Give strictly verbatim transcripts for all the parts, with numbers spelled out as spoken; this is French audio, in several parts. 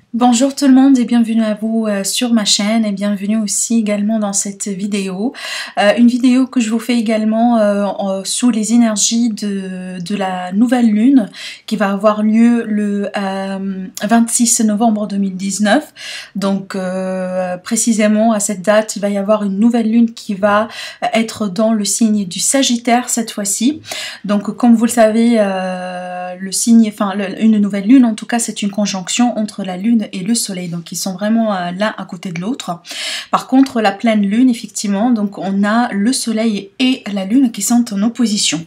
Bonjour tout le monde et bienvenue à vous euh, sur ma chaîne et bienvenue aussi également dans cette vidéo. Euh, une vidéo que je vous fais également euh, en, sous les énergies de, de la nouvelle lune qui va avoir lieu le euh, vingt-six novembre deux mille dix-neuf. Donc euh, précisément à cette date, il va y avoir une nouvelle lune qui va être dans le signe du Sagittaire cette fois-ci. Donc comme vous le savez, euh, le signe, enfin le, une nouvelle lune en tout cas, c'est une conjonction entre la lune et le soleil, donc ils sont vraiment euh, l'un à côté de l'autre. Par contre la pleine lune, effectivement, donc on a le soleil et la lune qui sont en opposition.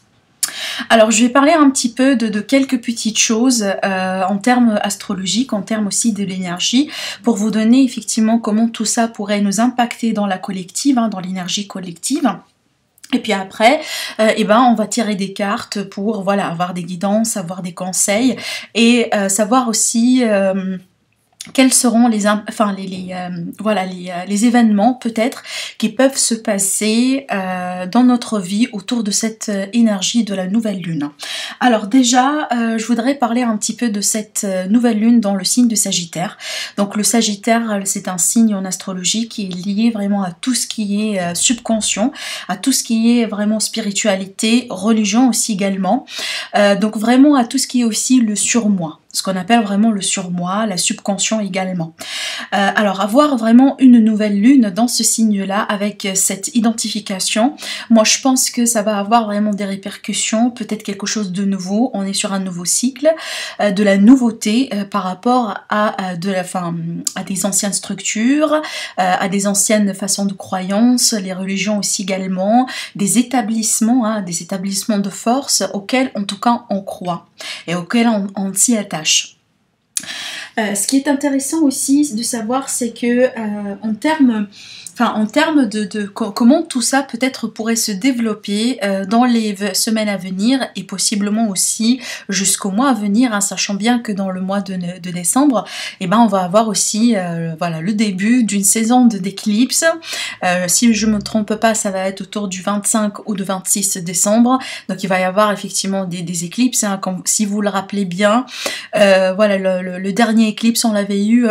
Alors je vais parler un petit peu de, de quelques petites choses euh, en termes astrologiques, en termes aussi de l'énergie, pour vous donner effectivement comment tout ça pourrait nous impacter dans la collective, hein, dans l'énergie collective. Et puis après, euh, eh ben, on va tirer des cartes pour voilà, avoir des guidances, avoir des conseils et euh, savoir aussi euh, quels seront les, enfin, les, les, euh, voilà, les, euh, les événements peut-être qui peuvent se passer euh, dans notre vie autour de cette euh, énergie de la nouvelle lune. Alors déjà, euh, je voudrais parler un petit peu de cette euh, nouvelle lune dans le signe de Sagittaire. Donc le Sagittaire, c'est un signe en astrologie qui est lié vraiment à tout ce qui est euh, subconscient, à tout ce qui est vraiment spiritualité, religion aussi également. Euh, donc vraiment à tout ce qui est aussi le surmoi, ce qu'on appelle vraiment le surmoi, la subconscient également. Euh, alors avoir vraiment une nouvelle lune dans ce signe-là avec cette identification, moi je pense que ça va avoir vraiment des répercussions, peut-être quelque chose de nouveau, on est sur un nouveau cycle, euh, de la nouveauté euh, par rapport à, à, de la, fin, à des anciennes structures, euh, à des anciennes façons de croyances, les religions aussi également, des établissements, hein, des établissements de force auxquels en tout cas on croit et auxquels on, on s'y attache. Euh, ce qui est intéressant aussi de savoir, c'est que euh, en termes, enfin en termes de, de comment tout ça peut-être pourrait se développer euh, dans les semaines à venir et possiblement aussi jusqu'au mois à venir, hein, sachant bien que dans le mois de, de décembre, eh ben on va avoir aussi euh, voilà le début d'une saison d'éclipse. Euh, si je me trompe pas, ça va être autour du vingt-cinq ou du vingt-six décembre. Donc il va y avoir effectivement des, des éclipses. Hein, comme, si vous le rappelez bien, euh, voilà le, le, le dernier éclipse, on l'avait eu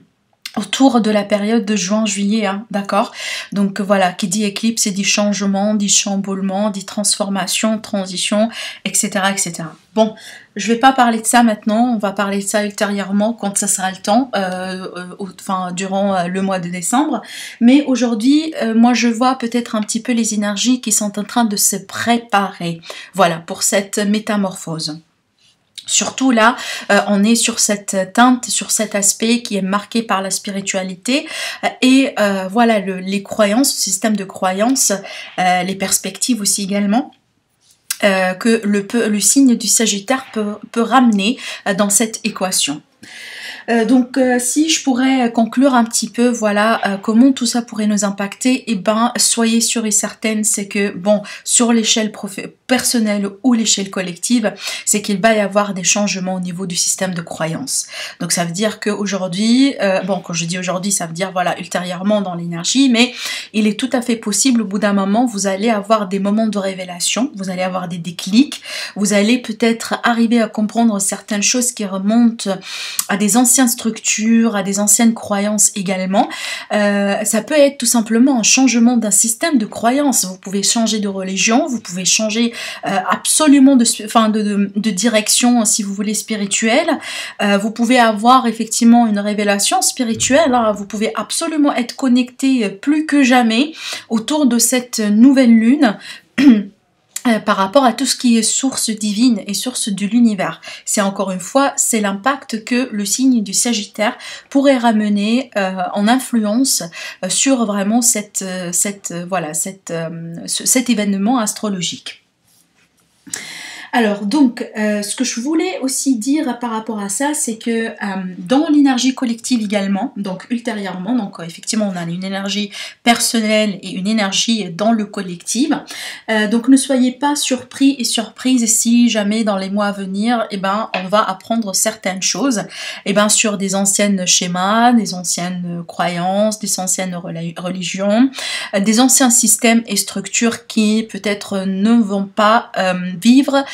autour de la période de juin-juillet, hein, d'accord? Donc voilà, qui dit éclipse, dit changement, dit chamboulement, dit transformation, transition, et cetera, et cetera. Bon, je vais pas parler de ça maintenant, on va parler de ça ultérieurement quand ça sera le temps, euh, euh, enfin durant euh, le mois de décembre. Mais aujourd'hui, euh, moi je vois peut-être un petit peu les énergies qui sont en train de se préparer, voilà, pour cette métamorphose. Surtout là, euh, on est sur cette teinte, sur cet aspect qui est marqué par la spiritualité euh, et euh, voilà le, les croyances, le système de croyances, euh, les perspectives aussi également. Euh, que le, le signe du Sagittaire peut, peut ramener euh, dans cette équation. Euh, donc euh, si je pourrais conclure un petit peu, voilà, euh, comment tout ça pourrait nous impacter, et eh ben soyez sûrs et certaines, c'est que bon, sur l'échelle personnelle ou l'échelle collective, c'est qu'il va y avoir des changements au niveau du système de croyance. Donc ça veut dire qu'aujourd'hui, euh, bon quand je dis aujourd'hui, ça veut dire voilà ultérieurement dans l'énergie, mais il est tout à fait possible au bout d'un moment, vous allez avoir des moments de révélation, vous allez avoir des déclics, vous allez peut-être arriver à comprendre certaines choses qui remontent à des anciennes structures, à des anciennes croyances également. Euh, ça peut être tout simplement un changement d'un système de croyances. Vous pouvez changer de religion, vous pouvez changer euh, absolument de, enfin de, de, de direction si vous voulez spirituelle. Euh, vous pouvez avoir effectivement une révélation spirituelle, hein. Vous pouvez absolument être connecté plus que jamais autour de cette nouvelle lune. Par rapport à tout ce qui est source divine et source de l'univers. C'est encore une fois, c'est l'impact que le signe du Sagittaire pourrait ramener euh, en influence euh, sur vraiment cette, euh, cette, euh, voilà, cette, euh, ce, cet événement astrologique. Alors donc, euh, ce que je voulais aussi dire par rapport à ça, c'est que euh, dans l'énergie collective également, donc ultérieurement, donc euh, effectivement on a une énergie personnelle et une énergie dans le collectif, euh, donc ne soyez pas surpris et surprises si jamais dans les mois à venir, eh ben, on va apprendre certaines choses, eh ben, sur des anciennes schémas, des anciennes croyances, des anciennes religions, euh, des anciens systèmes et structures qui peut-être ne vont pas euh, vivre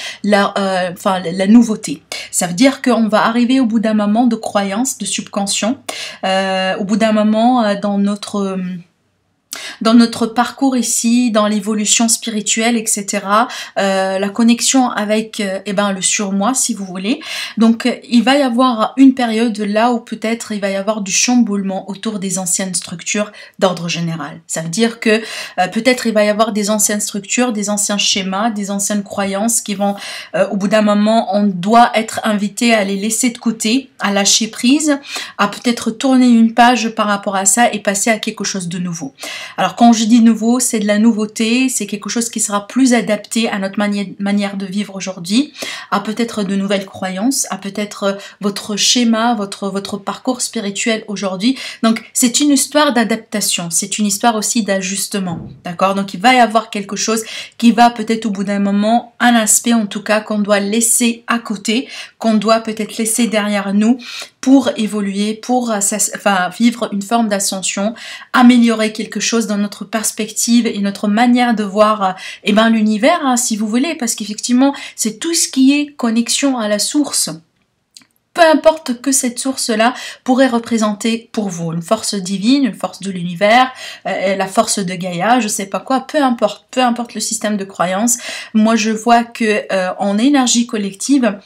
la, euh, enfin, la nouveauté. Ça veut dire qu'on va arriver au bout d'un moment de croyance, de subconscient, euh, au bout d'un moment euh, dans notre... Euh, dans notre parcours ici, dans l'évolution spirituelle, et cetera, euh, la connexion avec euh, eh ben, le surmoi, si vous voulez. Donc, euh, il va y avoir une période là où peut-être il va y avoir du chamboulement autour des anciennes structures d'ordre général. Ça veut dire que euh, peut-être il va y avoir des anciennes structures, des anciens schémas, des anciennes croyances qui vont, euh, au bout d'un moment, on doit être invité à les laisser de côté, à lâcher prise, à peut-être tourner une page par rapport à ça et passer à quelque chose de nouveau. Alors quand je dis nouveau, c'est de la nouveauté, c'est quelque chose qui sera plus adapté à notre manière, manière de vivre aujourd'hui, à peut-être de nouvelles croyances, à peut-être votre schéma, votre, votre parcours spirituel aujourd'hui. Donc c'est une histoire d'adaptation, c'est une histoire aussi d'ajustement, d'accord? Donc il va y avoir quelque chose qui va peut-être au bout d'un moment, un aspect en tout cas qu'on doit laisser à côté, qu'on doit peut-être laisser derrière nous pour évoluer, pour enfin, vivre une forme d'ascension, améliorer quelque chose dans notre perspective et notre manière de voir eh ben, l'univers, hein, si vous voulez, parce qu'effectivement, c'est tout ce qui est connexion à la source. Peu importe que cette source-là pourrait représenter pour vous, une force divine, une force de l'univers, euh, la force de Gaïa, je sais pas quoi, peu importe, peu importe le système de croyance. Moi, je vois que euh, en énergie collective,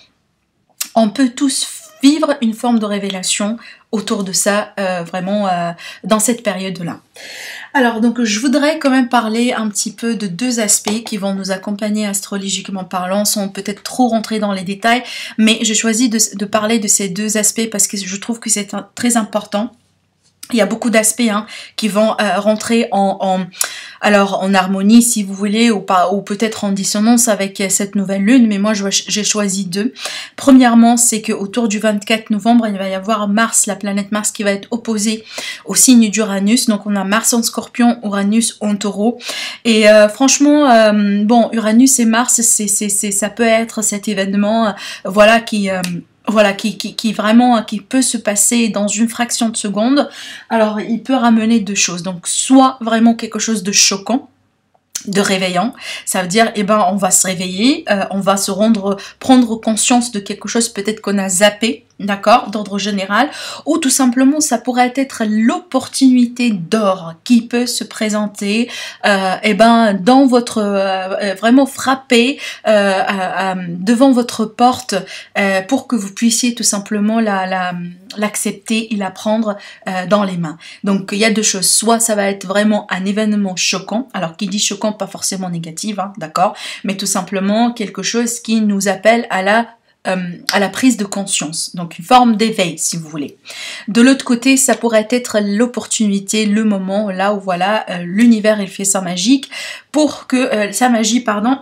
on peut tous vivre une forme de révélation autour de ça, euh, vraiment euh, dans cette période-là. Alors donc je voudrais quand même parler un petit peu de deux aspects qui vont nous accompagner astrologiquement parlant, sans peut-être trop rentrer dans les détails, mais j'ai choisi de, de parler de ces deux aspects parce que je trouve que c'est très important. Il y a beaucoup d'aspects hein, qui vont euh, rentrer en, en, alors en harmonie si vous voulez ou pas, ou peut-être en dissonance avec cette nouvelle lune, mais moi j'ai choisi deux. Premièrement, c'est que autour du vingt-quatre novembre, il va y avoir Mars, la planète Mars qui va être opposée au signe d'Uranus. Donc on a Mars en Scorpion, Uranus en Taureau. Et euh, franchement, euh, bon, Uranus et Mars, c'est c'est c'est ça peut être cet événement, euh, voilà qui euh, Voilà, qui, qui, qui vraiment qui peut se passer dans une fraction de seconde. Alors, il peut ramener deux choses. Donc, soit vraiment quelque chose de choquant, de réveillant, ça veut dire, eh ben, on va se réveiller, euh, on va se rendre, prendre conscience de quelque chose peut-être qu'on a zappé, d'accord, d'ordre général, ou tout simplement, ça pourrait être l'opportunité d'or qui peut se présenter, euh, eh ben, dans votre, euh, vraiment frapper euh, euh, euh, devant votre porte euh, pour que vous puissiez tout simplement la, la l'accepter et la prendre euh, dans les mains. Donc il y a deux choses, soit ça va être vraiment un événement choquant, alors qui dit choquant pas forcément négatif, hein, d'accord, mais tout simplement quelque chose qui nous appelle à la euh, à la prise de conscience, donc une forme d'éveil si vous voulez. De l'autre côté, ça pourrait être l'opportunité, le moment là où voilà euh, l'univers il fait sa magie pour que euh, sa magie pardon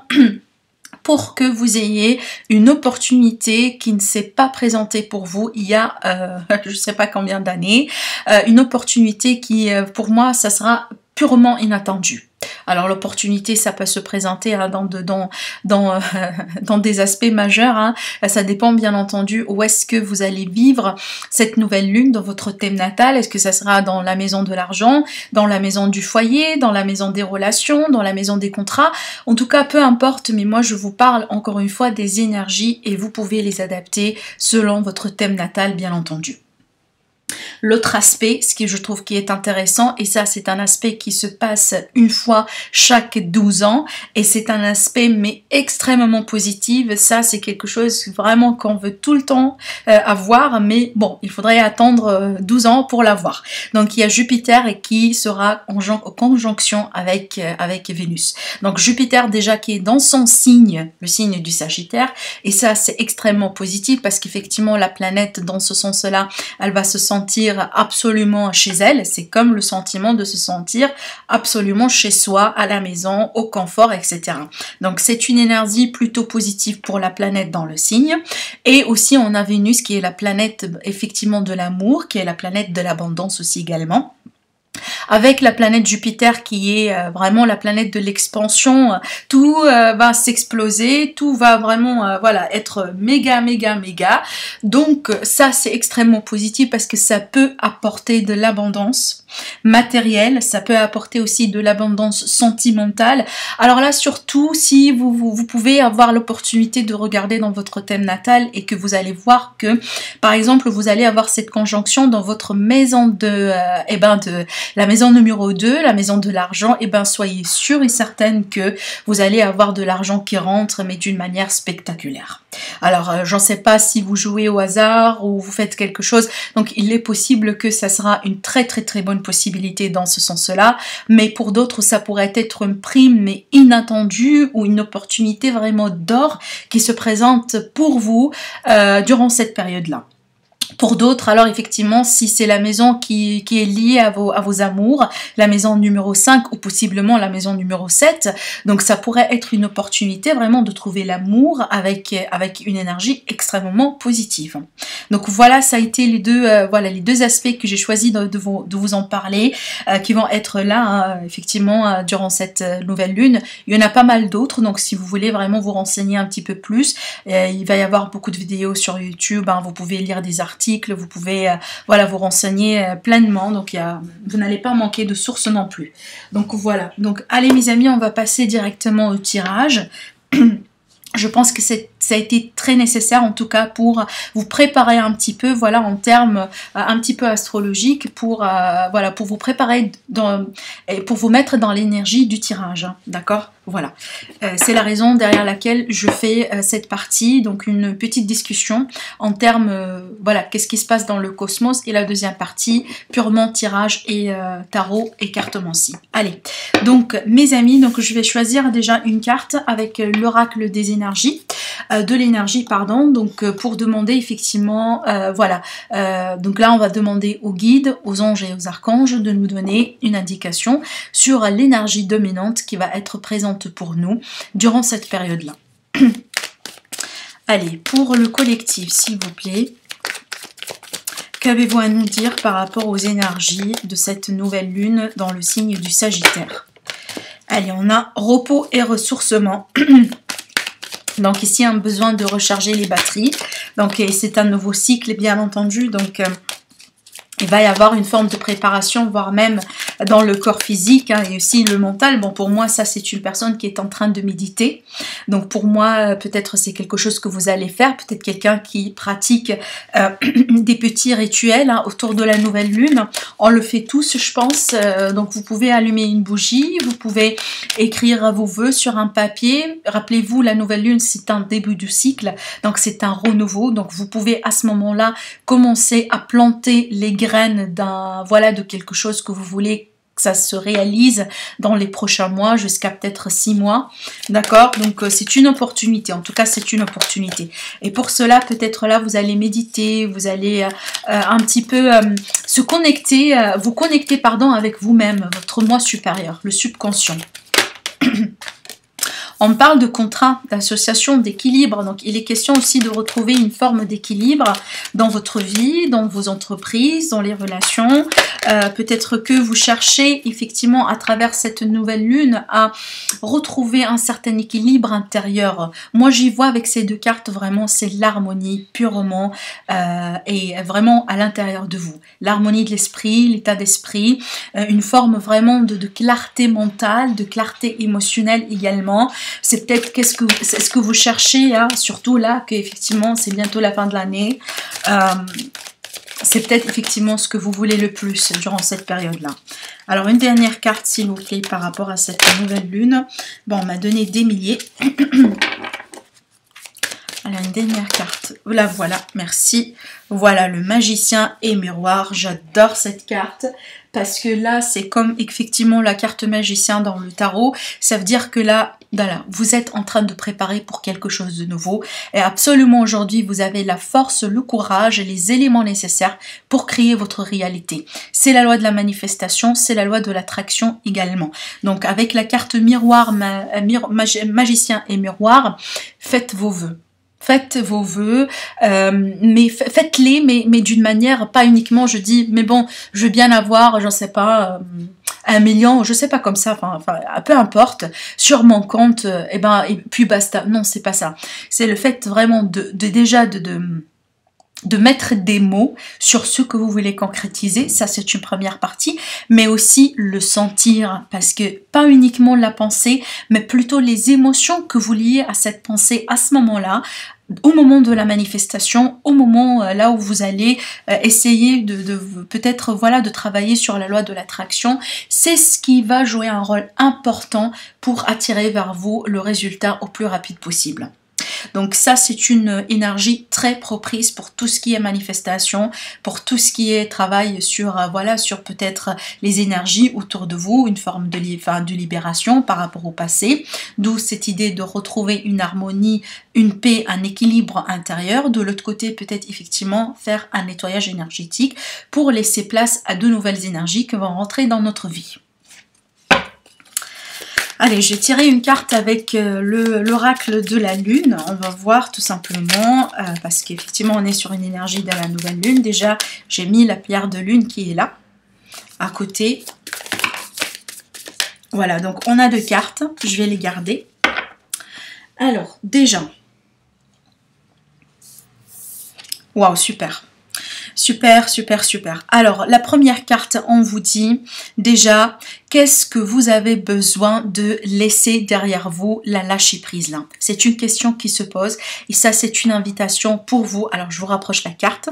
pour que vous ayez une opportunité qui ne s'est pas présentée pour vous il y a euh, je ne sais pas combien d'années, euh, une opportunité qui euh, pour moi ça sera purement inattendue. Alors l'opportunité, ça peut se présenter hein, dans, de, dans, dans, euh, dans des aspects majeurs. Hein. Ça dépend bien entendu où est-ce que vous allez vivre cette nouvelle lune dans votre thème natal. Est-ce que ça sera dans la maison de l'argent, dans la maison du foyer, dans la maison des relations, dans la maison des contrats. En tout cas, peu importe, mais moi je vous parle encore une fois des énergies et vous pouvez les adapter selon votre thème natal bien entendu. L'autre aspect, ce qui je trouve qui est intéressant, et ça c'est un aspect qui se passe une fois chaque douze ans, et c'est un aspect mais extrêmement positif, ça c'est quelque chose vraiment qu'on veut tout le temps euh, avoir, mais bon, il faudrait attendre euh, douze ans pour l'avoir. Donc il y a Jupiter et qui sera en conjonction avec, euh, avec Vénus. Donc Jupiter déjà qui est dans son signe, le signe du Sagittaire, et ça c'est extrêmement positif parce qu'effectivement la planète dans ce sens-là, elle va se sentir absolument chez elle, c'est comme le sentiment de se sentir absolument chez soi, à la maison, au confort, et cetera. Donc c'est une énergie plutôt positive pour la planète dans le signe. Et aussi on a Vénus qui est la planète effectivement de l'amour, qui est la planète de l'abondance aussi également. Avec la planète Jupiter qui est euh, vraiment la planète de l'expansion, tout euh, va s'exploser, tout va vraiment euh, voilà être méga méga méga. Donc ça c'est extrêmement positif parce que ça peut apporter de l'abondance, matérielle, ça peut apporter aussi de l'abondance sentimentale. Alors là, surtout, si vous, vous, vous pouvez avoir l'opportunité de regarder dans votre thème natal et que vous allez voir que, par exemple, vous allez avoir cette conjonction dans votre maison de, euh, eh ben de la maison numéro deux, la maison de l'argent, et eh ben soyez sûr et certaine que vous allez avoir de l'argent qui rentre, mais d'une manière spectaculaire. Alors, euh, j'en sais pas si vous jouez au hasard ou vous faites quelque chose, donc il est possible que ça sera une très très très bonne possibilité dans ce sens-là, mais pour d'autres, ça pourrait être une prime mais inattendue ou une opportunité vraiment d'or qui se présente pour vous euh, durant cette période-là. Pour d'autres, alors effectivement, si c'est la maison qui, qui est liée à vos, à vos amours, la maison numéro cinq ou possiblement la maison numéro sept, donc ça pourrait être une opportunité vraiment de trouver l'amour avec, avec une énergie extrêmement positive. Donc voilà, ça a été les deux, euh, voilà, les deux aspects que j'ai choisi de, de, vous, de vous en parler, euh, qui vont être là, hein, effectivement, euh, durant cette nouvelle lune. Il y en a pas mal d'autres, donc si vous voulez vraiment vous renseigner un petit peu plus, euh, il va y avoir beaucoup de vidéos sur YouTube, hein, vous pouvez lire des articles, vous pouvez euh, voilà, vous renseigner euh, pleinement, donc y a, vous n'allez pas manquer de sources non plus. Donc voilà, donc allez mes amis, on va passer directement au tirage. Je pense que ça a été très nécessaire en tout cas pour vous préparer un petit peu, voilà, en termes euh, un petit peu astrologiques, pour euh, voilà, pour vous préparer dans, et pour vous mettre dans l'énergie du tirage, hein, d'accord? Voilà, euh, c'est la raison derrière laquelle je fais euh, cette partie, donc une petite discussion en termes, euh, voilà, qu'est-ce qui se passe dans le cosmos, et la deuxième partie purement tirage et euh, tarot et cartomancie. Allez, donc mes amis, donc je vais choisir déjà une carte avec l'oracle des énergies, euh, de l'énergie, pardon, donc euh, pour demander effectivement, euh, voilà, euh, donc là on va demander aux guides, aux anges et aux archanges de nous donner une indication sur l'énergie dominante qui va être présente pour nous durant cette période-là. Allez, pour le collectif, s'il vous plaît, qu'avez-vous à nous dire par rapport aux énergies de cette nouvelle lune dans le signe du Sagittaire? Allez, on a repos et ressourcement. Donc ici, un besoin de recharger les batteries. Donc c'est un nouveau cycle, bien entendu. Donc euh, il va y avoir une forme de préparation, voire même dans le corps physique, hein, et aussi le mental. Bon, pour moi, ça, c'est une personne qui est en train de méditer. Donc, pour moi, peut-être c'est quelque chose que vous allez faire. Peut-être quelqu'un qui pratique euh, des petits rituels, hein, autour de la nouvelle lune. On le fait tous, je pense. Euh, donc, vous pouvez allumer une bougie. Vous pouvez écrire vos vœux sur un papier. Rappelez-vous, la nouvelle lune, c'est un début du cycle. Donc, c'est un renouveau. Donc, vous pouvez à ce moment-là commencer à planter les graines d'un, voilà, de quelque chose que vous voulez que ça se réalise dans les prochains mois, jusqu'à peut-être six mois, d'accord? Donc euh, c'est une opportunité, en tout cas c'est une opportunité. Et pour cela, peut-être là, vous allez méditer, vous allez euh, euh, un petit peu euh, se connecter, euh, vous connecter, pardon, avec vous-même, votre moi supérieur, le subconscient. On parle de contrat, d'association, d'équilibre. Donc, il est question aussi de retrouver une forme d'équilibre dans votre vie, dans vos entreprises, dans les relations. Euh, Peut-être que vous cherchez effectivement à travers cette nouvelle lune à retrouver un certain équilibre intérieur. Moi, j'y vois avec ces deux cartes vraiment, c'est l'harmonie purement euh, et vraiment à l'intérieur de vous. L'harmonie de l'esprit, l'état d'esprit, euh, une forme vraiment de, de clarté mentale, de clarté émotionnelle également. C'est peut-être qu'est-ce que c'est ce que vous cherchez, hein, surtout là qu'effectivement c'est bientôt la fin de l'année. Euh, c'est peut-être effectivement ce que vous voulez le plus durant cette période-là. Alors une dernière carte s'il vous plaît par rapport à cette nouvelle lune. Bon, on m'a donné des milliers. Alors une dernière carte. La voilà, merci. Voilà le magicien et miroir. J'adore cette carte. Parce que là, c'est comme effectivement la carte magicien dans le tarot. Ça veut dire que là, voilà, vous êtes en train de préparer pour quelque chose de nouveau. Et absolument aujourd'hui, vous avez la force, le courage et les éléments nécessaires pour créer votre réalité. C'est la loi de la manifestation, c'est la loi de l'attraction également. Donc avec la carte miroir, ma, mag, magicien et miroir, faites vos vœux. Faites vos vœux, euh, mais faites-les, mais, mais d'une manière, pas uniquement, je dis, mais bon, je veux bien avoir, j'en sais pas, euh, un million, je sais pas comme ça, enfin, enfin peu importe, sur mon compte, euh, et ben, et puis basta. Non, c'est pas ça. C'est le fait vraiment de, de déjà de... de de mettre des mots sur ce que vous voulez concrétiser, ça c'est une première partie, mais aussi le sentir, parce que pas uniquement la pensée, mais plutôt les émotions que vous liez à cette pensée à ce moment-là, au moment de la manifestation, au moment euh, là où vous allez euh, essayer de, de peut-être voilà de travailler sur la loi de l'attraction, c'est ce qui va jouer un rôle important pour attirer vers vous le résultat au plus rapide possible. Donc ça, c'est une énergie très propice pour tout ce qui est manifestation, pour tout ce qui est travail sur, euh, voilà, sur peut-être les énergies autour de vous, une forme de, li enfin, de libération par rapport au passé, d'où cette idée de retrouver une harmonie, une paix, un équilibre intérieur. De l'autre côté, peut-être effectivement faire un nettoyage énergétique pour laisser place à de nouvelles énergies qui vont rentrer dans notre vie. Allez, j'ai tiré une carte avec euh, l'oracle de la lune. On va voir tout simplement, euh, parce qu'effectivement on est sur une énergie de la nouvelle lune. Déjà, j'ai mis la pierre de lune qui est là, à côté. Voilà, donc on a deux cartes, je vais les garder. Alors, déjà, waouh, super. Super, super, super. Alors, la première carte, on vous dit déjà, qu'est-ce que vous avez besoin de laisser derrière vous, la lâcher prise là? C'est une question qui se pose et ça, c'est une invitation pour vous. Alors, je vous rapproche la carte.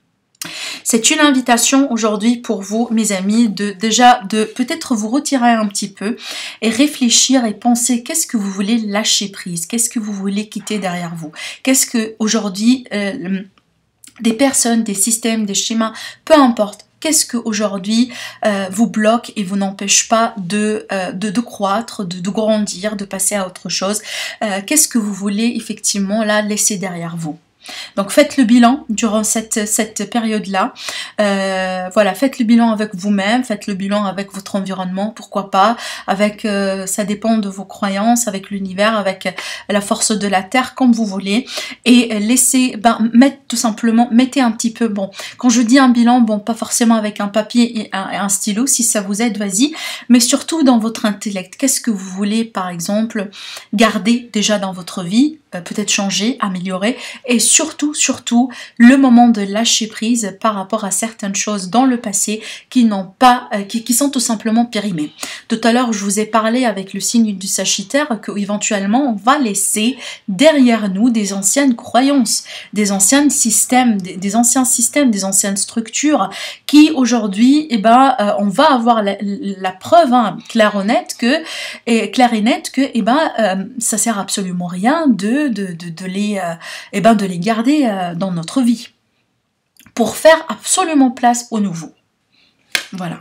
C'est une invitation aujourd'hui pour vous, mes amis, de déjà de peut-être vous retirer un petit peu et réfléchir et penser qu'est-ce que vous voulez lâcher prise, qu'est-ce que vous voulez quitter derrière vous, qu'est-ce que aujourd'hui euh, des personnes, des systèmes, des schémas, peu importe. Qu'est-ce qu'aujourd'hui euh, vous bloque et vous n'empêche pas de, euh, de, de croître, de, de grandir, de passer à autre chose. euh, Qu'est-ce que vous voulez effectivement là laisser derrière vous? Donc faites le bilan durant cette, cette période-là. Euh, voilà, faites le bilan avec vous-même, faites le bilan avec votre environnement, pourquoi pas, avec, euh, ça dépend de vos croyances, avec l'univers, avec la force de la terre, comme vous voulez. Et laissez, ben, mettre tout simplement, mettez un petit peu, bon, quand je dis un bilan, bon, pas forcément avec un papier et un, et un stylo, si ça vous aide, vas-y, mais surtout dans votre intellect. Qu'est-ce que vous voulez, par exemple, garder déjà dans votre vie, euh, peut-être changer, améliorer, et surtout, surtout, le moment de lâcher prise par rapport à certaines choses dans le passé qui n'ont pas, euh, qui, qui sont tout simplement périmées. Tout à l'heure, je vous ai parlé avec le signe du Sagittaire que éventuellement on va laisser derrière nous des anciennes croyances, des anciens systèmes, des, des anciens systèmes, des anciennes structures qui aujourd'hui, eh ben, euh, on va avoir la, la preuve hein, claire et nette que, et claire et nette que, eh ben, euh, ça sert absolument rien de de, de, de les, euh, eh ben, de les garder euh, dans notre vie pour faire absolument place au nouveau. Voilà.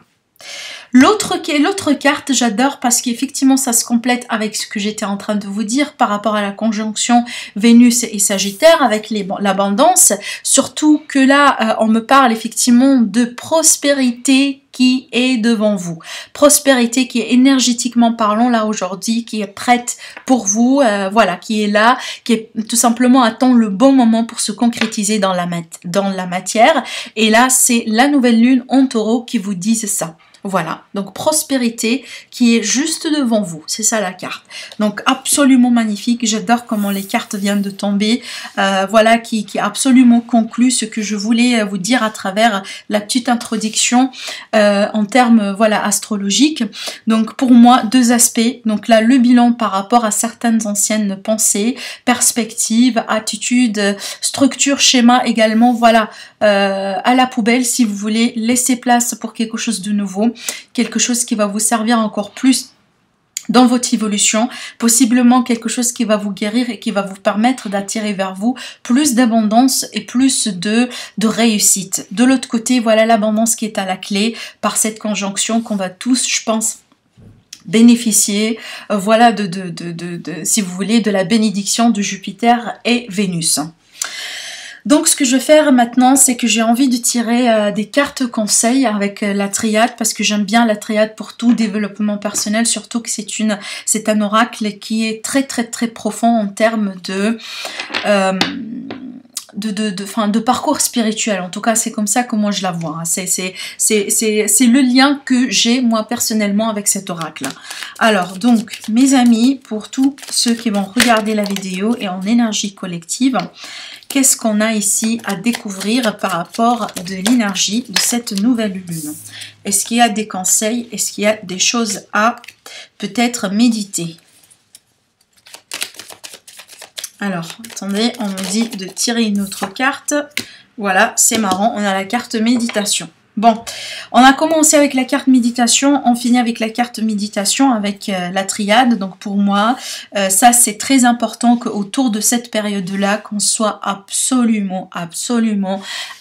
L'autre l'autre carte, j'adore parce qu'effectivement ça se complète avec ce que j'étais en train de vous dire par rapport à la conjonction Vénus et Sagittaire avec l'abondance, surtout que là euh, on me parle effectivement de prospérité qui est devant vous. Prospérité qui est énergétiquement parlant là aujourd'hui, qui est prête pour vous, euh, voilà, qui est là, qui est tout simplement attend le bon moment pour se concrétiser dans la, mat dans la matière. Et là, c'est la nouvelle lune en taureau qui vous dit ça. Voilà, donc prospérité qui est juste devant vous, c'est ça la carte. Donc absolument magnifique, j'adore comment les cartes viennent de tomber, euh, voilà qui, qui absolument conclut ce que je voulais vous dire à travers la petite introduction euh, en termes voilà astrologiques. Donc pour moi, deux aspects, donc là le bilan par rapport à certaines anciennes pensées, perspectives, attitudes, structures, schémas également, voilà, euh, à la poubelle si vous voulez, laisser place pour quelque chose de nouveau. Quelque chose qui va vous servir encore plus dans votre évolution, possiblement quelque chose qui va vous guérir et qui va vous permettre d'attirer vers vous plus d'abondance et plus de, de réussite. De l'autre côté, voilà l'abondance qui est à la clé par cette conjonction qu'on va tous, je pense, bénéficier, euh, voilà, de, de, de, de, de, si vous voulez, de la bénédiction de Jupiter et Vénus. Donc ce que je vais faire maintenant, c'est que j'ai envie de tirer euh, des cartes conseils avec euh, la triade, parce que j'aime bien la triade pour tout développement personnel, surtout que c'est une, c'est un oracle qui est très très très profond en termes de... Euh, De, de, de, fin, de parcours spirituel. En tout cas, c'est comme ça que moi je la vois. Hein. C'est le lien que j'ai moi personnellement avec cet oracle. Alors, donc, mes amis, pour tous ceux qui vont regarder la vidéo et en énergie collective, qu'est-ce qu'on a ici à découvrir par rapport de l'énergie de cette nouvelle lune? Est-ce qu'il y a des conseils? Est-ce qu'il y a des choses à peut-être méditer? Alors, attendez, on me dit de tirer une autre carte. Voilà, c'est marrant, on a la carte méditation. Bon, on a commencé avec la carte méditation, on finit avec la carte méditation, avec euh, la triade. Donc pour moi, euh, ça c'est très important qu'autour de cette période-là, qu'on soit absolument, absolument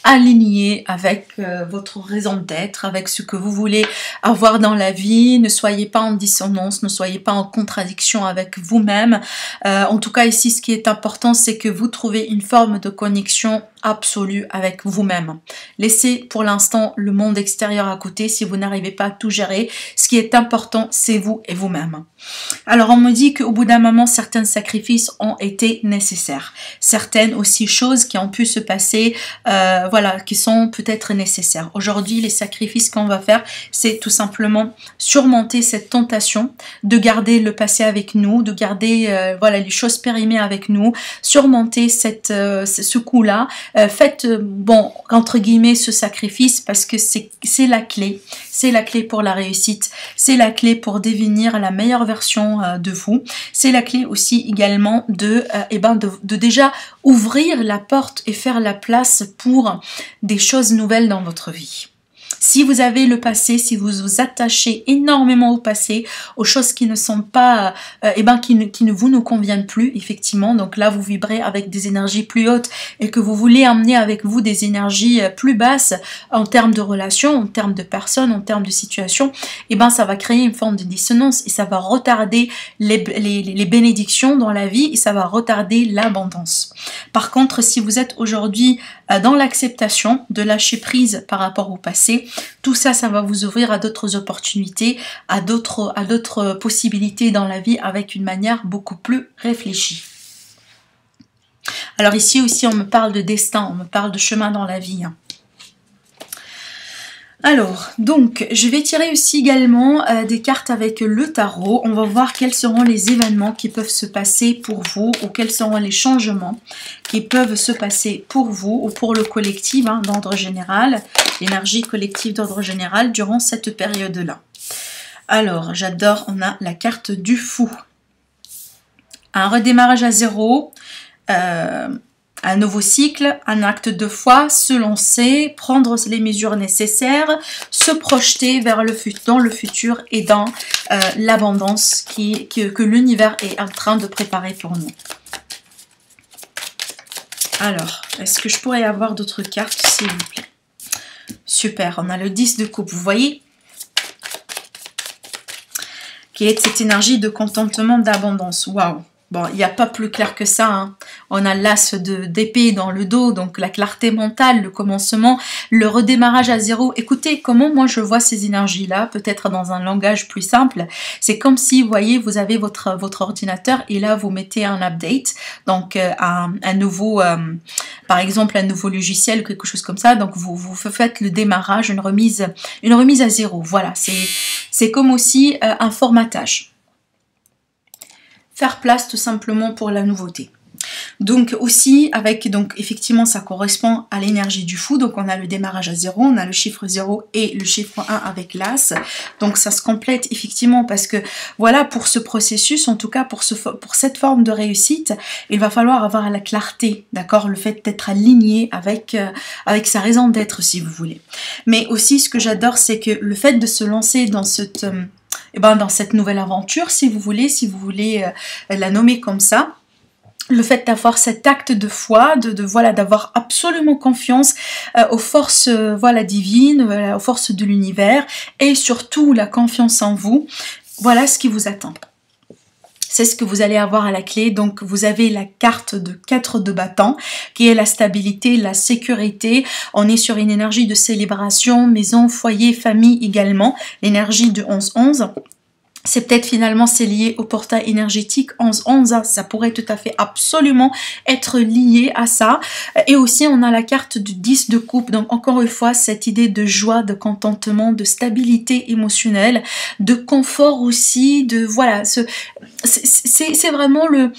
aligné avec euh, votre raison d'être, avec ce que vous voulez avoir dans la vie. Ne soyez pas en dissonance, ne soyez pas en contradiction avec vous-même. Euh, en tout cas ici, ce qui est important, c'est que vous trouvez une forme de connexion absolue avec vous-même. Laissez pour l'instant le monde extérieur à côté si vous n'arrivez pas à tout gérer. Ce qui est important, c'est vous et vous-même. Alors on me dit qu'au bout d'un moment, certains sacrifices ont été nécessaires. Certaines aussi choses qui ont pu se passer, euh, voilà, qui sont peut-être nécessaires. Aujourd'hui, les sacrifices qu'on va faire, c'est tout simplement surmonter cette tentation de garder le passé avec nous, de garder euh, voilà, les choses périmées avec nous, surmonter cette, euh, ce coup-là. Euh, faites, euh, bon, entre guillemets, ce sacrifice parce que c'est la clé. C'est la clé pour la réussite. C'est la clé pour devenir la meilleure version euh, de vous. C'est la clé aussi également de, euh, eh ben de, de déjà ouvrir la porte et faire la place pour des choses nouvelles dans votre vie. Si vous avez le passé, si vous vous attachez énormément au passé, aux choses qui ne sont pas, euh, eh ben, qui ne, qui ne vous ne conviennent plus, effectivement, donc là vous vibrez avec des énergies plus hautes et que vous voulez emmener avec vous des énergies plus basses en termes de relations, en termes de personnes, en termes de situations, eh ben ça va créer une forme de dissonance et ça va retarder les, les, les bénédictions dans la vie et ça va retarder l'abondance. Par contre, si vous êtes aujourd'hui euh, dans l'acceptation de lâcher prise par rapport au passé, tout ça, ça va vous ouvrir à d'autres opportunités, à d'autres à d'autres possibilités dans la vie avec une manière beaucoup plus réfléchie. Alors ici aussi, on me parle de destin, on me parle de chemin dans la vie. Hein. Alors, donc, je vais tirer aussi également euh, des cartes avec le tarot. On va voir quels seront les événements qui peuvent se passer pour vous ou quels seront les changements qui peuvent se passer pour vous ou pour le collectif hein, d'ordre général, l'énergie collective d'ordre général durant cette période-là. Alors, j'adore, on a la carte du fou. Un redémarrage à zéro, euh, un nouveau cycle, un acte de foi, se lancer, prendre les mesures nécessaires, se projeter vers le futur, dans le futur et dans euh, l'abondance qui, qui, que l'univers est en train de préparer pour nous. Alors, est-ce que je pourrais avoir d'autres cartes, s'il vous plaît? Super, on a le dix de coupe, vous voyez? Qui est cette énergie de contentement, d'abondance. Waouh! Bon, il n'y a pas plus clair que ça. Hein. On a l'as d'épée dans le dos, donc la clarté mentale, le commencement, le redémarrage à zéro. Écoutez, comment moi je vois ces énergies-là, peut-être dans un langage plus simple. C'est comme si, vous voyez, vous avez votre, votre ordinateur et là, vous mettez un update, donc euh, un, un nouveau, euh, par exemple, un nouveau logiciel ou quelque chose comme ça. Donc, vous, vous faites le démarrage, une remise, une remise à zéro. Voilà, c'est comme aussi euh, un formatage. Faire place tout simplement pour la nouveauté. Donc aussi avec, donc effectivement ça correspond à l'énergie du fou, donc on a le démarrage à zéro, on a le chiffre zéro et le chiffre un avec l'as, donc ça se complète effectivement parce que voilà, pour ce processus, en tout cas pour, ce, pour cette forme de réussite, il va falloir avoir la clarté, d'accord, le fait d'être aligné avec, euh, avec sa raison d'être si vous voulez. Mais aussi ce que j'adore, c'est que le fait de se lancer dans cette... Euh, Eh ben, dans cette nouvelle aventure, si vous voulez, si vous voulez euh, la nommer comme ça, le fait d'avoir cet acte de foi, de, de voilà, d'avoir absolument confiance euh, aux forces euh, voilà, divines, voilà, aux forces de l'univers, et surtout la confiance en vous, voilà ce qui vous attend. C'est ce que vous allez avoir à la clé. Donc, vous avez la carte de quatre de bâton, qui est la stabilité, la sécurité. On est sur une énergie de célébration, maison, foyer, famille également. L'énergie de onze onze. C'est peut-être finalement c'est lié au portail énergétique onze onze, ça pourrait tout à fait absolument être lié à ça. Et aussi on a la carte du dix de coupe, donc encore une fois cette idée de joie, de contentement, de stabilité émotionnelle, de confort aussi, de voilà, c'est vraiment le...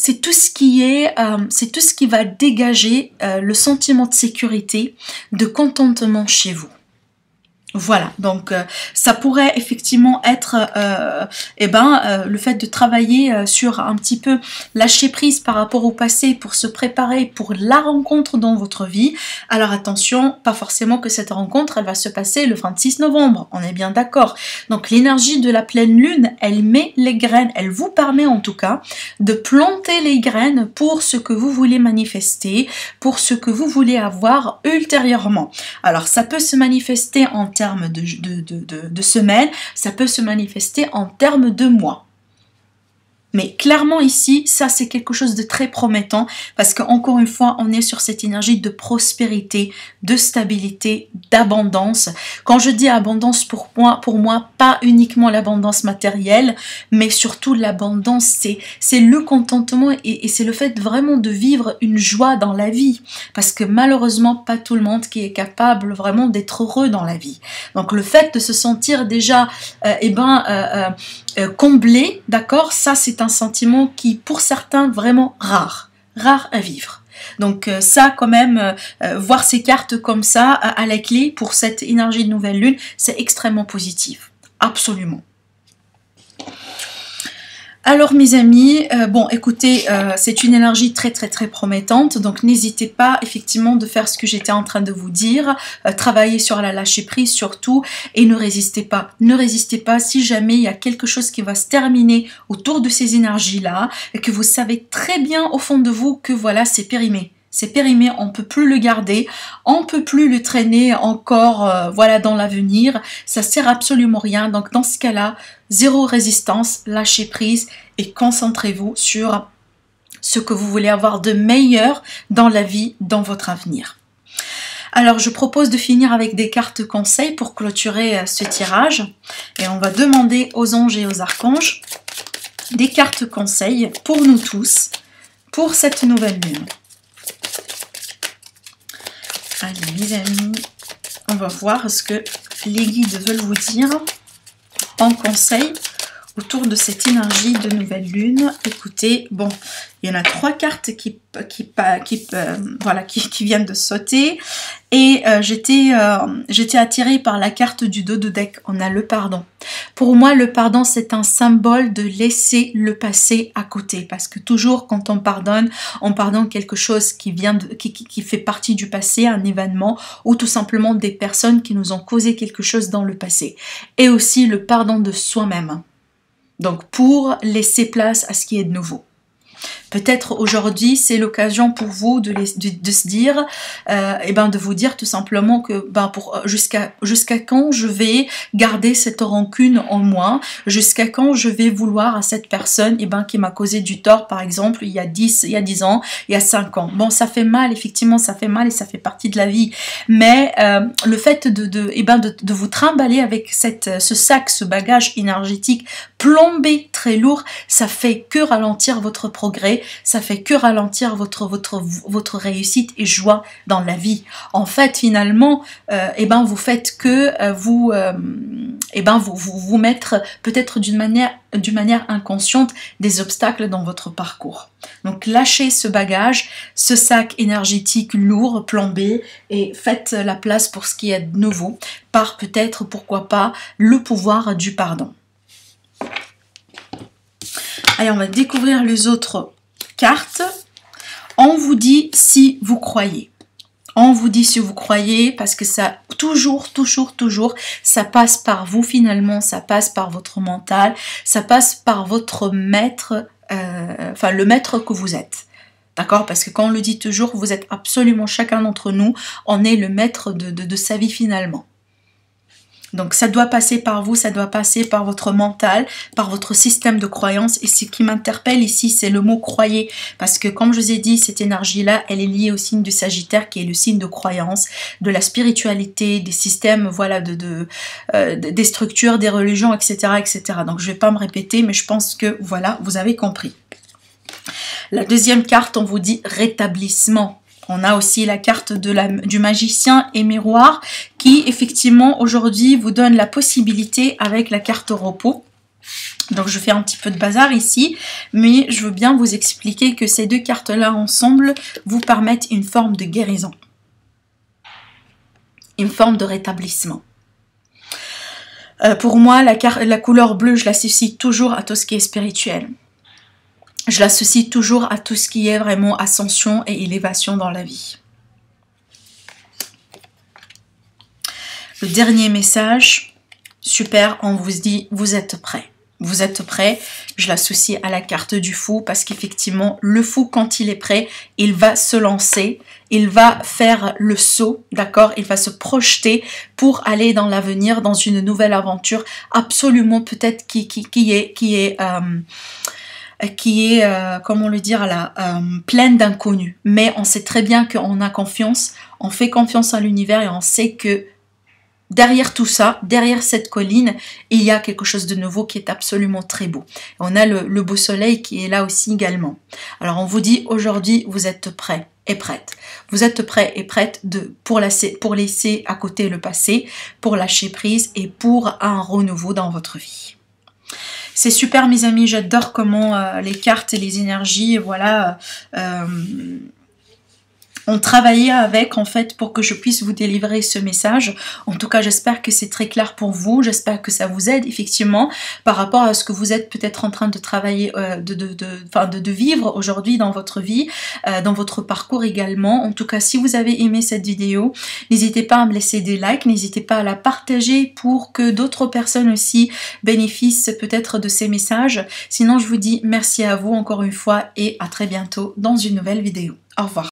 c'est tout ce qui est, euh, c'est tout ce qui va dégager euh, le sentiment de sécurité, de contentement chez vous. Voilà, donc euh, ça pourrait effectivement être euh, eh ben, euh, le fait de travailler euh, sur un petit peu lâcher prise par rapport au passé pour se préparer pour la rencontre dans votre vie. Alors attention, pas forcément que cette rencontre elle va se passer le vingt-six novembre, on est bien d'accord. Donc l'énergie de la pleine lune, elle met les graines, elle vous permet en tout cas de planter les graines pour ce que vous voulez manifester, pour ce que vous voulez avoir ultérieurement. Alors ça peut se manifester en termes De, de, de, de, de semaines, ça peut se manifester en termes de mois. Mais clairement ici, ça c'est quelque chose de très promettant parce qu'encore une fois, on est sur cette énergie de prospérité, de stabilité, d'abondance. Quand je dis abondance pour moi, pour moi, pas uniquement l'abondance matérielle, mais surtout l'abondance, c'est c'est le contentement et, et c'est le fait vraiment de vivre une joie dans la vie. Parce que malheureusement, pas tout le monde qui est capable vraiment d'être heureux dans la vie. Donc le fait de se sentir déjà euh, eh ben, euh, euh, comblé, d'accord, ça c'est un sentiment qui pour certains vraiment rare, rare à vivre. Donc euh, ça quand même, euh, voir ces cartes comme ça à, à la clé pour cette énergie de nouvelle lune, c'est extrêmement positif, absolument. Alors mes amis, euh, bon écoutez, euh, c'est une énergie très très très promettante, donc n'hésitez pas effectivement de faire ce que j'étais en train de vous dire, euh, travailler sur la lâcher prise surtout, et ne résistez pas, ne résistez pas si jamais il y a quelque chose qui va se terminer autour de ces énergies-là, et que vous savez très bien au fond de vous que voilà c'est périmé. C'est périmé, on ne peut plus le garder, on ne peut plus le traîner encore euh, voilà, dans l'avenir, ça sert absolument rien. Donc dans ce cas-là, zéro résistance, lâchez prise et concentrez-vous sur ce que vous voulez avoir de meilleur dans la vie, dans votre avenir. Alors je propose de finir avec des cartes conseils pour clôturer euh, ce tirage. Et on va demander aux anges et aux archanges des cartes conseils pour nous tous, pour cette nouvelle lune. Allez les amis, on va voir ce que les guides veulent vous dire en conseil autour de cette énergie de nouvelle lune. Écoutez, bon, il y en a trois cartes qui, qui, qui, euh, voilà, qui, qui viennent de sauter et euh, j'étais euh, j'étais attirée par la carte du dos de deck. On a le pardon. Pour moi, le pardon, c'est un symbole de laisser le passé à côté parce que toujours quand on pardonne, on pardonne quelque chose qui, vient de, qui, qui, qui fait partie du passé, un événement ou tout simplement des personnes qui nous ont causé quelque chose dans le passé. Et aussi le pardon de soi-même. Donc pour laisser place à ce qui est de nouveau. Peut-être aujourd'hui, c'est l'occasion pour vous de, les, de, de se dire, euh, et ben de vous dire tout simplement que ben pour jusqu'à jusqu'à quand je vais garder cette rancune en moi, jusqu'à quand je vais vouloir à cette personne et ben qui m'a causé du tort, par exemple, il y a dix, il y a dix ans, il y a cinq ans. Bon, ça fait mal, effectivement, ça fait mal et ça fait partie de la vie. Mais euh, le fait de, de, et ben de, de vous trimballer avec cette, ce sac, ce bagage énergétique plombé, très lourd, ça fait que ralentir votre progrès. Ça fait que ralentir votre, votre, votre réussite et joie dans la vie. En fait, finalement, euh, eh ben, vous faites que euh, vous, euh, eh ben, vous, vous, vous mettre peut-être d'une manière, d'une manière inconsciente des obstacles dans votre parcours. Donc, lâchez ce bagage, ce sac énergétique lourd, plombé, et faites la place pour ce qui est de nouveau, par peut-être, pourquoi pas, le pouvoir du pardon. Allez, on va découvrir les autres cartes. On vous dit si vous croyez. On vous dit si vous croyez parce que ça, toujours, toujours, toujours, ça passe par vous finalement, ça passe par votre mental, ça passe par votre maître, euh, enfin le maître que vous êtes. D'accord? Parce que quand on le dit toujours, vous êtes absolument chacun d'entre nous, on est le maître de, de, de sa vie finalement. Donc ça doit passer par vous, ça doit passer par votre mental, par votre système de croyance. Et ce qui m'interpelle ici, c'est le mot croyez. Parce que comme je vous ai dit, cette énergie-là, elle est liée au signe du Sagittaire, qui est le signe de croyance, de la spiritualité, des systèmes, voilà, de, de, euh, des structures, des religions, et cetera, et cetera. Donc je ne vais pas me répéter, mais je pense que voilà, vous avez compris. La deuxième carte, on vous dit rétablissement. On a aussi la carte de la, du magicien et miroir qui effectivement aujourd'hui vous donne la possibilité avec la carte repos Donc je fais un petit peu de bazar ici, mais je veux bien vous expliquer que ces deux cartes-là ensemble vous permettent une forme de guérison. Une forme de rétablissement. Euh, pour moi, la, la couleur bleue, je l'associe toujours à tout ce qui est spirituel. Je l'associe toujours à tout ce qui est vraiment ascension et élévation dans la vie. Le dernier message, super, on vous dit, vous êtes prêts. Vous êtes prêts, je l'associe à la carte du fou parce qu'effectivement, le fou, quand il est prêt, il va se lancer, il va faire le saut, d'accord? Il va se projeter pour aller dans l'avenir, dans une nouvelle aventure, absolument peut-être qui, qui, qui est, qui est, euh, qui est euh, comment le dire, là, euh, pleine d'inconnus. Mais on sait très bien qu'on a confiance, on fait confiance à l'univers et on sait que derrière tout ça, derrière cette colline, il y a quelque chose de nouveau qui est absolument très beau. On a le, le beau soleil qui est là aussi également. Alors on vous dit aujourd'hui, vous êtes prêts et prêtes. Vous êtes prêts et prêtes de, pour, laisser, pour laisser à côté le passé, pour lâcher prise et pour un renouveau dans votre vie. C'est super mes amis, j'adore comment euh, les cartes et les énergies, voilà... Euh, on travaillait avec en fait pour que je puisse vous délivrer ce message. En tout cas, j'espère que c'est très clair pour vous. J'espère que ça vous aide effectivement par rapport à ce que vous êtes peut-être en train de travailler, euh, de, de, de, enfin, de, de vivre aujourd'hui dans votre vie, euh, dans votre parcours également. En tout cas, si vous avez aimé cette vidéo, n'hésitez pas à me laisser des likes, n'hésitez pas à la partager pour que d'autres personnes aussi bénéficient peut-être de ces messages. Sinon, je vous dis merci à vous encore une fois et à très bientôt dans une nouvelle vidéo. Au revoir.